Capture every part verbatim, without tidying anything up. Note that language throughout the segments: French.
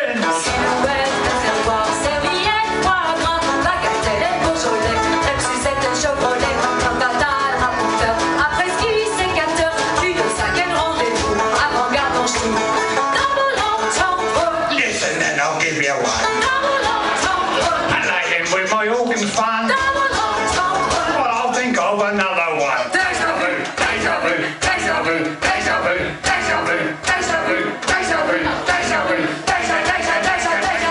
Silhouette, réservoir, serviette, foie gras, bagatelle et Beaujolais, même si c'était Chevrolet, comme fatal rapporteur, après ski sécateur, puis de cinquième rendez-vous, avant-garde en chou. Double entendre. Listen and I'll give you one. Double entendre. I like him with my organ fan. Double entendre. Well, I'll think of another one. Deja vu, deja vu, deja vu, deja vu, deja vu, deja vu, deja vu, deja vu, deja, deja, deja, deja.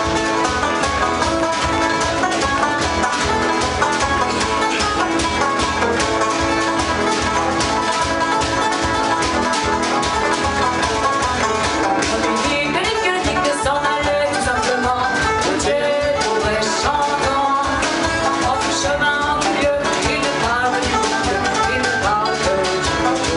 Nique, nique, nique, s'en allait tout simplement. Routier, mauvais chantant. En tout chemin du lieu, il ne parle du Dieu, il ne parle que du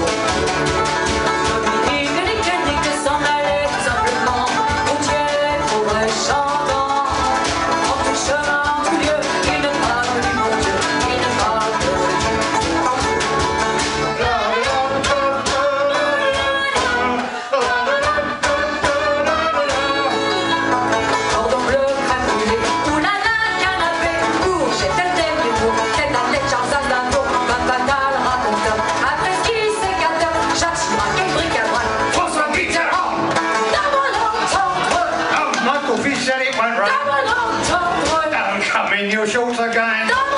Nique, nique, nique, s'en allait tout simplement. Routier, mauvais chantant. En tout chemin du lieu, il ne parle du bon Dieu, il ne parle que du cordon bleu craquelé, oulala canapé, bourge et tel tel des mots, tête à tête, Charles d'Aznavour, pas fatal raconteur, après ski sécateur, Jacques Chirac et bric-à-brac, François Mitterrand. double entendre, Oh, Michael Fish said it went right. double entendre, Don't come in your shorts again. double